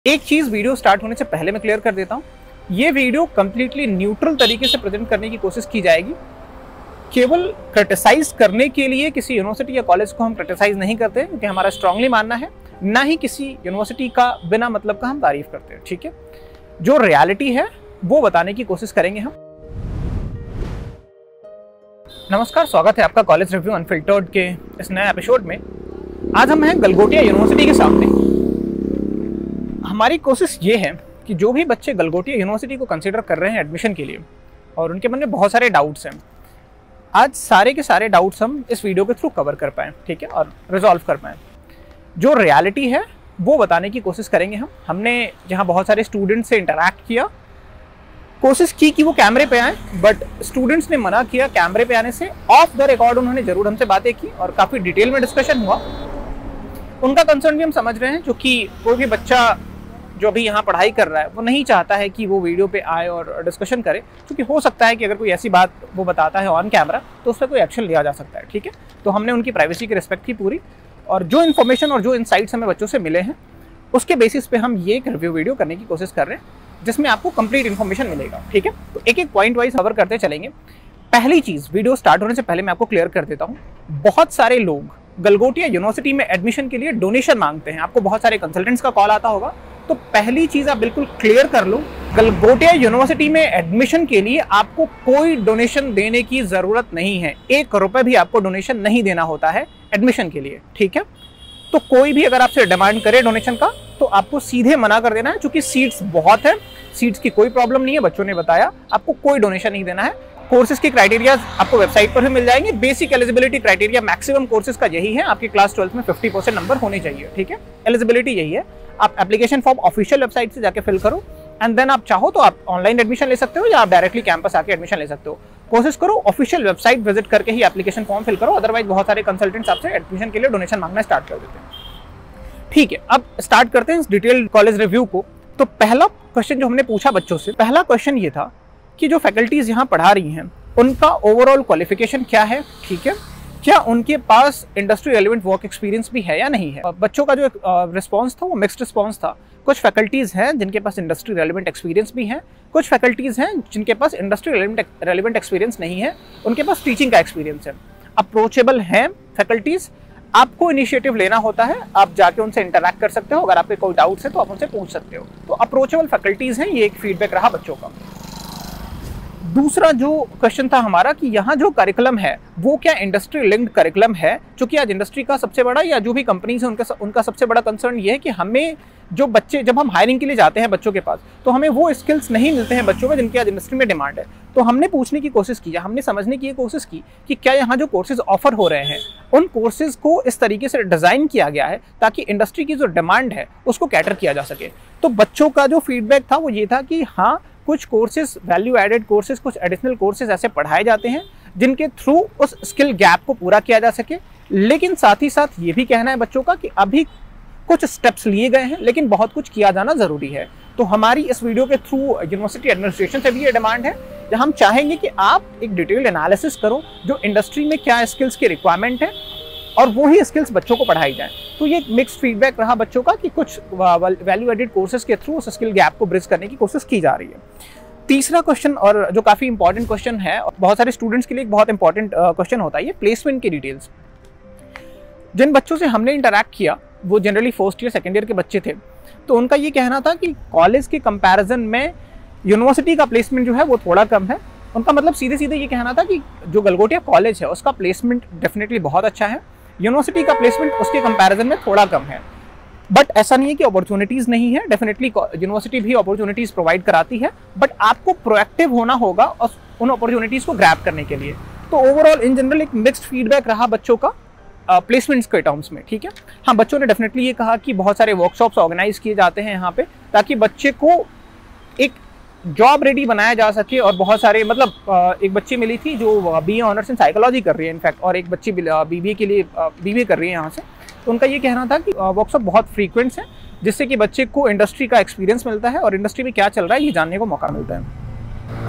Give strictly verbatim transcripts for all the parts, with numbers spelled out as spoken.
एक चीज video start होने से पहले मैं क्लियर कर देता हूँ, ये वीडियो कंप्लीटली न्यूट्रल तरीके से प्रेजेंट करने की कोशिश की जाएगी। केवल क्रिटिसाइज करने के लिए किसी यूनिवर्सिटी या कॉलेज को हम क्रिटिसाइज नहीं करते, क्योंकि हमारा स्ट्रांगली मानना है, ना ही किसी यूनिवर्सिटी का बिना मतलब का हम तारीफ करते हैं। ठीक है, जो रियलिटी है वो बताने की कोशिश करेंगे हम। नमस्कार, स्वागत है आपका कॉलेज रिव्यू अनफिल्टर्ड के इस नए एपिसोड में। आज हम हैं गलगोटिया यूनिवर्सिटी के सामने। हमारी कोशिश ये है कि जो भी बच्चे गलगोटिया यूनिवर्सिटी को कंसिडर कर रहे हैं एडमिशन के लिए और उनके मन में बहुत सारे डाउट्स हैं, आज सारे के सारे डाउट्स हम इस वीडियो के थ्रू कवर कर पाएँ, ठीक है, और रिजॉल्व कर पाएँ। जो रियलिटी है वो बताने की कोशिश करेंगे हम। हमने जहाँ बहुत सारे स्टूडेंट्स से इंटरैक्ट किया, कोशिश की कि वो कैमरे पे आए, बट स्टूडेंट्स ने मना किया कैमरे पे आने से। ऑफ द रिकॉर्ड उन्होंने जरूर हमसे बातें की और काफ़ी डिटेल में डिस्कशन हुआ। उनका कंसर्न भी हम समझ रहे हैं, क्योंकि कोई भी बच्चा जो भी यहाँ पढ़ाई कर रहा है वो नहीं चाहता है कि वो वीडियो पे आए और डिस्कशन करे, क्योंकि हो सकता है कि अगर कोई ऐसी बात वो बताता है ऑन कैमरा तो उस पर कोई एक्शन लिया जा सकता है। ठीक है, तो हमने उनकी प्राइवेसी की रिस्पेक्ट की पूरी, और जो इन्फॉर्मेशन और जो इनसाइट्स हमें बच्चों से मिले हैं उसके बेसिस पे हम ये एक रिव्यू वीडियो करने की कोशिश कर रहे हैं, जिसमें आपको कंप्लीट इन्फॉर्मेशन मिलेगा। ठीक है, तो एक एक पॉइंट वाइज कवर करते चलेंगे। पहली चीज़, वीडियो स्टार्ट होने से पहले मैं आपको क्लियर कर देता हूँ, बहुत सारे लोग गलगोटिया यूनिवर्सिटी में एडमिशन के लिए डोनेशन मांगते हैं। आपको बहुत सारे कंसल्टेंट्स का कॉल आता होगा, तो पहली चीज़ आप बिल्कुल क्लियर कर लो, गलगोटिया यूनिवर्सिटी में एडमिशन के लिए आपको कोई डोनेशन देने की ज़रूरत नहीं है। एक रुपये भी आपको डोनेशन नहीं देना होता है एडमिशन के लिए। ठीक है, तो कोई भी अगर आपसे डिमांड करे डोनेशन का तो आपको सीधे मना कर देना है, क्योंकि सीट्स बहुत है, सीट्स की कोई प्रॉब्लम नहीं है। बच्चों ने बताया आपको कोई डोनेशन नहीं देना है। कोर्सेज के क्राइटेरिया आपको वेबसाइट पर भी मिल जाएंगे। Basic eligibility criteria maximum courses का यही है, आपके क्लास ट्वेल्थ में फिफ्टी परसेंट नंबर होने चाहिए। ठीक है, एलिजिबिलिटी यही है। आप एप्लीकेशन फॉर्म ऑफिशियल वेबसाइट से जाके फिल करो, एंड देन आप चाहो तो आप ऑनलाइन एडमिशन ले सकते हो या आप डायरेक्टली कैंपस आके एडमिशन ले सकते हो। कोशिश करो ऑफिशियल वेबसाइट विजिट करके ही एप्लीकेशन फॉर्म फिल करो, अदरवाइज बहुत सारे कंसल्टेंट्स आपसे एडमिशन के लिए डोनेशन मांगना स्टार्ट कर देते हैं। ठीक है, अब स्टार्ट करते हैं इस डिटेल्ड कॉलेज रिव्यू को। तो पहला क्वेश्चन जो हमने पूछा बच्चों से, पहला क्वेश्चन ये था कि जो फैकल्टीज यहाँ पढ़ा रही हैं उनका ओवरऑल क्वालिफिकेशन क्या है। ठीक है, क्या उनके पास इंडस्ट्री रेलेवेंट वर्क एक्सपीरियंस भी है या नहीं है। बच्चों का जो रिस्पांस था वो मिक्स्ड रिस्पांस था। कुछ फैकल्टीज़ हैं जिनके पास इंडस्ट्री रेलेवेंट एक्सपीरियंस भी है, कुछ फैकल्टीज़ हैं जिनके पास इंडस्ट्री रेलेवेंट रेलेवेंट एक्सपीरियंस नहीं है, उनके पास टीचिंग का एक्सपीरियंस है। अप्रोचेबल हैं फैकल्टीज़, आपको इनिशिएटिव लेना होता है, आप जाके उनसे इंटरैक्ट कर सकते हो। अगर आपके कोई डाउट्स है तो आप उनसे पूछ सकते हो। तो अप्रोचेबल फैकल्टीज़ हैं, ये एक फीडबैक रहा बच्चों का। दूसरा जो क्वेश्चन था हमारा कि यहाँ जो करिकुलम है वो क्या इंडस्ट्री लिंक्ड करिकुलम है, क्योंकि आज इंडस्ट्री का सबसे बड़ा या जो भी कंपनीज है उनका उनका सबसे बड़ा कंसर्न ये है कि हमें जो बच्चे, जब हम हायरिंग के लिए जाते हैं बच्चों के पास, तो हमें वो स्किल्स नहीं मिलते हैं बच्चों में जिनकी आज इंडस्ट्री में डिमांड है। तो हमने पूछने की कोशिश की, हमने समझने की कोशिश की कि क्या यहाँ जो कोर्सेज ऑफर हो रहे हैं उन कोर्सेज को इस तरीके से डिज़ाइन किया गया है ताकि इंडस्ट्री की जो डिमांड है उसको कैटर किया जा सके। तो बच्चों का जो फीडबैक था वो ये था कि हाँ, कुछ कोर्सेज वैल्यू एडेड कोर्सेज, कुछ एडिशनल कोर्सेज ऐसे पढ़ाए जाते हैं जिनके थ्रू उस स्किल गैप को पूरा किया जा सके। लेकिन साथ ही साथ ये भी कहना है बच्चों का कि अभी कुछ स्टेप्स लिए गए हैं, लेकिन बहुत कुछ किया जाना ज़रूरी है। तो हमारी इस वीडियो के थ्रू यूनिवर्सिटी एडमिनिस्ट्रेशन से भी ये डिमांड है, जहाँ हम चाहेंगे कि आप एक डिटेल्ड एनालिसिस करो जो इंडस्ट्री में क्या स्किल्स की रिक्वायरमेंट है और वो ही स्किल्स बच्चों को पढ़ाई जाए। तो ये एक मिक्स्ड फीडबैक रहा बच्चों का कि कुछ वैल्यू एडेड कोर्सेज के थ्रू उस स्किल गैप को ब्रिज करने की कोशिश की जा रही है। तीसरा क्वेश्चन, और जो काफ़ी इंपॉर्टेंट क्वेश्चन है, बहुत सारे स्टूडेंट्स के लिए एक बहुत इंपॉर्टेंट क्वेश्चन होता है, ये प्लेसमेंट की डिटेल्स। जिन बच्चों से हमने इंटरैक्ट किया वो generally first year second year के बच्चे थे, तो उनका ये कहना था कि कॉलेज के कंपैरिजन में यूनिवर्सिटी का प्लेसमेंट जो है वो थोड़ा कम है। उनका मतलब सीधे सीधे ये कहना था कि जो गलगोटिया कॉलेज है उसका प्लेसमेंट डेफिनेटली बहुत अच्छा है, यूनिवर्सिटी का प्लेसमेंट उसके कंपैरिजन में थोड़ा कम है। बट ऐसा नहीं है कि अपॉर्चुनिटीज़ नहीं है, डेफिनेटली यूनिवर्सिटी भी अपॉर्चुनिटीज़ प्रोवाइड कराती है, बट आपको प्रोएक्टिव होना होगा और उन अपॉर्चुनिटीज़ को ग्रैब करने के लिए। तो ओवरऑल इन जनरल एक मिक्स्ड फीडबैक रहा बच्चों का प्लेसमेंट्स के टर्म्स में। ठीक है, हाँ, बच्चों ने डेफिनेटली ये कहा कि बहुत सारे वर्कशॉप्स ऑर्गेनाइज किए जाते हैं यहाँ पे, ताकि बच्चे को एक जॉब रेडी बनाया जा सके। और बहुत सारे, मतलब एक बच्ची मिली थी जो B A honours in psychology कर रही है इनफैक्ट, और एक बच्ची बी बी ए के लिए बी बी ए कर रही है यहाँ से। तो उनका ये कहना था कि वर्कशॉप बहुत फ्रीक्वेंट्स हैं, जिससे कि बच्चे को इंडस्ट्री का एक्सपीरियंस मिलता है और इंडस्ट्री में क्या चल रहा है ये जानने को मौका मिलता है।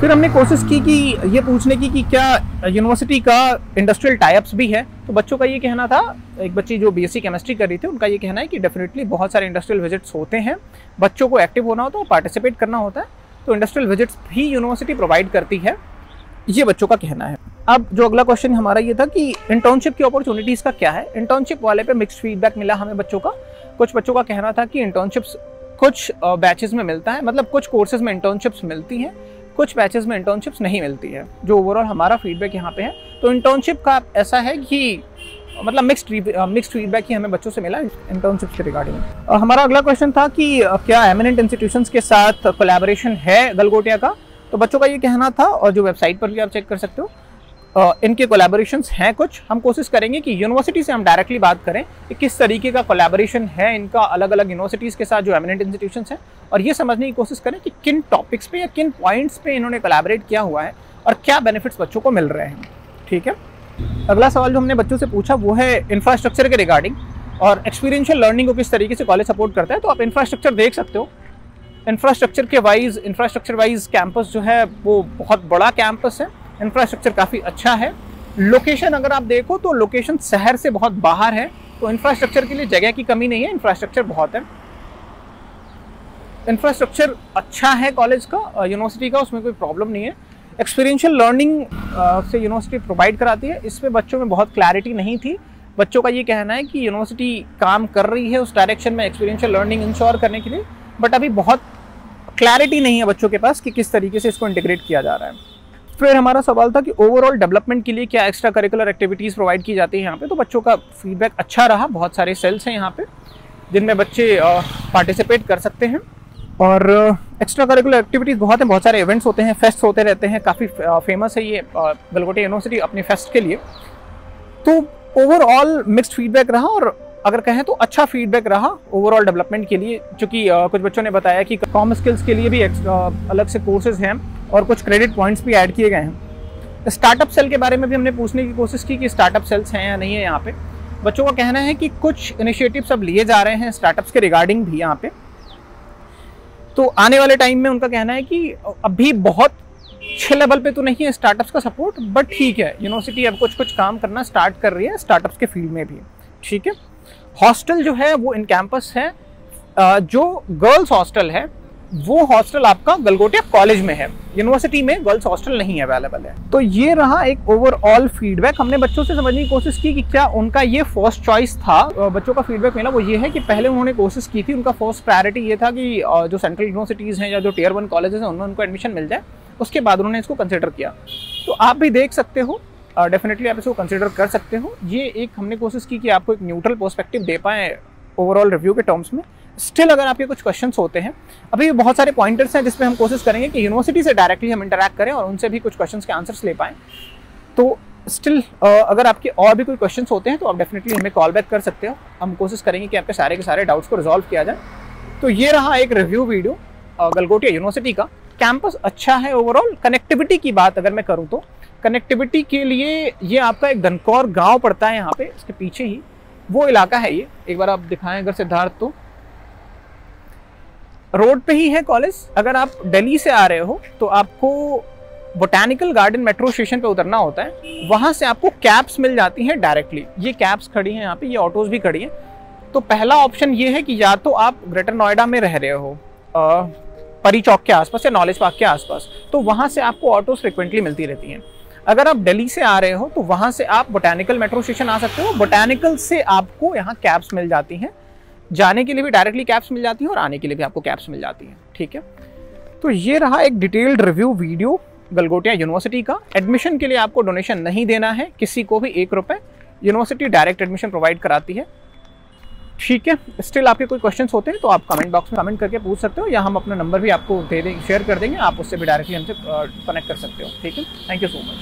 फिर हमने कोशिश की कि ये पूछने की कि क्या यूनिवर्सिटी का इंडस्ट्रियल टाइप्स भी है। तो बच्चों का ये कहना था, एक बच्ची जो बीएससी केमिस्ट्री कर रही थी, उनका ये कहना है कि डेफिनेटली बहुत सारे इंडस्ट्रियल विजिट्स होते हैं, बच्चों को एक्टिव होना होता है, पार्टिसिपेट करना होता है, तो इंडस्ट्रियल विजिट्स भी यूनिवर्सिटी प्रोवाइड करती है, ये बच्चों का कहना है। अब जो अगला क्वेश्चन हमारा ये था कि इंटर्नशिप की अपॉर्चुनिटीज़ का क्या है। इंटर्नशिप वाले पे मिक्स्ड फीडबैक मिला हमें बच्चों का। कुछ बच्चों का कहना था कि इंटर्नशिप्स कुछ बैचेस में मिलता है, मतलब कुछ कोर्सेज में इंटर्नशिप्स मिलती हैं, कुछ बैचेस में इंटर्नशिप्स नहीं मिलती है, जो ओवरऑल हमारा फीडबैक यहाँ पे है। तो इंटर्नशिप का ऐसा है कि मतलब मिक्स्ड मिक्स्ड फीडबैक ही हमें बच्चों से मिला इंटर्नशिप्स के रिगार्डिंग। हमारा अगला क्वेश्चन था कि क्या एमिनेंट इंस्टीट्यूशंस के साथ कोलैबोरेशन है गलगोटिया का। तो बच्चों का ये कहना था, और जो वेबसाइट पर भी आप चेक कर सकते हो, Uh, इनके कोलैबोरेशंस हैं कुछ। हम कोशिश करेंगे कि यूनिवर्सिटी से हम डायरेक्टली बात करें कि किस तरीके का कोलैबोरेशन है इनका अलग अलग यूनिवर्सिटीज़ के साथ जो एमिनेंट इंस्टीट्यूशंस हैं, और ये समझने की कोशिश करें कि किन टॉपिक्स पे या किन पॉइंट्स पे इन्होंने कोलैबोरेट किया हुआ है और क्या बेनिफिट्स बच्चों को मिल रहे हैं। ठीक है, अगला सवाल जो हमने बच्चों से पूछा वो है इंफ्रास्ट्रक्चर के रिगार्डिंग और एक्सपीरियंशियल लर्निंग को किस तरीके से कॉलेज सपोर्ट करता है। तो आप इंफ्रास्ट्रक्चर देख सकते हो, इंफ्रास्ट्रक्चर के वाइज इंफ्रास्ट्रक्चर वाइज कैंपस जो है वो बहुत बड़ा कैंपस है, इंफ्रास्ट्रक्चर काफ़ी अच्छा है। लोकेशन अगर आप देखो तो लोकेशन शहर से बहुत बाहर है, तो इंफ्रास्ट्रक्चर के लिए जगह की कमी नहीं है, इंफ्रास्ट्रक्चर बहुत है। इंफ्रास्ट्रक्चर अच्छा है कॉलेज का, यूनिवर्सिटी का, उसमें कोई प्रॉब्लम नहीं है। एक्सपीरियंशियल लर्निंग से यूनिवर्सिटी प्रोवाइड कराती है, इसमें बच्चों में बहुत क्लैरिटी नहीं थी। बच्चों का ये कहना है कि यूनिवर्सिटी काम कर रही है उस डायरेक्शन में एक्सपीरियंशियल लर्निंग इंश्योर करने के लिए, बट अभी बहुत क्लैरिटी नहीं है बच्चों के पास कि किस तरीके से इसको इंटीग्रेट किया जा रहा है। फिर हमारा सवाल था कि ओवरऑल डेवलपमेंट के लिए क्या एक्स्ट्रा करिकुलर एक्टिविटीज़ प्रोवाइड की जाती है यहाँ पे। तो बच्चों का फीडबैक अच्छा रहा, बहुत सारे सेल्स हैं यहाँ पे जिनमें बच्चे पार्टिसिपेट कर सकते हैं, और एक्स्ट्रा करिकुलर एक्टिविटीज़ बहुत हैं, बहुत सारे इवेंट्स होते हैं, फेस्ट होते रहते हैं, काफ़ी फेमस है ये गलगोटिया यूनिवर्सिटी अपने फेस्ट के लिए। तो ओवरऑल मिक्स्ड फीडबैक रहा, और अगर कहें तो अच्छा फीडबैक रहा ओवरऑल डेवलपमेंट के लिए, क्योंकि कुछ बच्चों ने बताया कि कॉम स्किल्स के लिए भी अलग से कोर्सेज हैं और कुछ क्रेडिट पॉइंट्स भी ऐड किए गए हैं। स्टार्टअप सेल के बारे में भी हमने पूछने की कोशिश की कि स्टार्टअप सेल्स हैं या नहीं है यहाँ पे। बच्चों का कहना है कि कुछ इनिशिएटिव्स अब लिए जा रहे हैं स्टार्टअप्स के रिगार्डिंग भी यहाँ पे, तो आने वाले टाइम में उनका कहना है कि अभी बहुत अच्छे लेवल पे तो नहीं है स्टार्टअप्स का सपोर्ट, बट ठीक है, यूनिवर्सिटी अब कुछ कुछ काम करना स्टार्ट कर रही है स्टार्टअप्स के फील्ड में भी। ठीक है, हॉस्टल जो है वो इन कैंपस है, जो गर्ल्स हॉस्टल है वो हॉस्टल आपका गलगोटिया कॉलेज में है, यूनिवर्सिटी में गर्ल्स हॉस्टल नहीं अवेलेबल है। तो ये रहा एक ओवरऑल फीडबैक। हमने बच्चों से समझने की कोशिश की कि क्या उनका ये फर्स्ट चॉइस था। बच्चों का फीडबैक मिला वो ये है कि पहले उन्होंने कोशिश की थी, उनका फर्स्ट प्रायोरिटी ये था कि जो सेंट्रल यूनिवर्सिटीज़ हैं या जो टीयर वन कॉलेजेस हैं उनमें उनको एडमिशन मिल जाए, उसके बाद उन्होंने इसको कंसिडर किया। तो आप भी देख सकते हो, डेफिनेटली आप इसको कंसिडर कर सकते हो। ये एक हमने कोशिश की कि आपको एक न्यूट्रल पर्सपेक्टिव दे पाएँ ओवरऑल रिव्यू के टर्म्स में। स्टिल अगर आपके कुछ क्वेश्चंस होते हैं, अभी बहुत सारे पॉइंटर्स हैं जिसपे हम कोशिश करेंगे कि यूनिवर्सिटी से डायरेक्टली हम इंटरैक्ट करें और उनसे भी कुछ क्वेश्चंस के आंसर्स ले पाएँ। तो स्टिल अगर आपके और भी कोई क्वेश्चंस होते हैं तो आप डेफिनेटली हमें कॉल बैक कर सकते हो, हम कोशिश करेंगे कि आपके सारे के सारे डाउट्स को रिजॉल्व किया जाए। तो ये रहा एक रिव्यू वीडियो गलगोटिया यूनिवर्सिटी का। कैंपस अच्छा है ओवरऑल। कनेक्टिविटी की बात अगर मैं करूँ तो कनेक्टिविटी के लिए ये आपका एक धनकौर गाँव पड़ता है, यहाँ पे इसके पीछे ही वो इलाका है। ये एक बार आप दिखाएं अगर सिद्धार्थ, तो रोड पे ही है कॉलेज। अगर आप दिल्ली से आ रहे हो तो आपको बोटैनिकल गार्डन मेट्रो स्टेशन पे उतरना होता है, वहां से आपको कैब्स मिल जाती हैं डायरेक्टली। ये कैब्स खड़ी हैं यहाँ पे, ये ऑटोज भी खड़ी हैं। तो पहला ऑप्शन ये है कि या तो आप ग्रेटर नोएडा में रह रहे हो, परी चौक के आसपास या नॉलेज पार्क के आसपास, तो वहां से आपको ऑटोज फ्रिक्वेंटली मिलती रहती हैं। अगर आप दिल्ली से आ रहे हो तो वहां से आप बोटैनिकल मेट्रो स्टेशन आ सकते हो। बोटैनिकल से आपको यहाँ कैब्स मिल जाती हैं, जाने के लिए भी डायरेक्टली कैब्स मिल जाती हैं और आने के लिए भी आपको कैब्स मिल जाती हैं। ठीक है, तो ये रहा एक detailed review video Galgotia university का। एडमिशन के लिए आपको डोनेशन नहीं देना है किसी को भी, एक रुपए। यूनिवर्सिटी डायरेक्ट एडमिशन प्रोवाइड कराती है। ठीक है, स्टिल आपके कोई क्वेश्चंस होते हैं तो आप कमेंट बॉक्स में कमेंट करके पूछ सकते हो, या हम अपना नंबर भी आपको दे देंगे, शेयर कर देंगे, आप उससे भी डायरेक्टली हमसे कनेक्ट कर सकते हो। ठीक है, थैंक यू सो मच।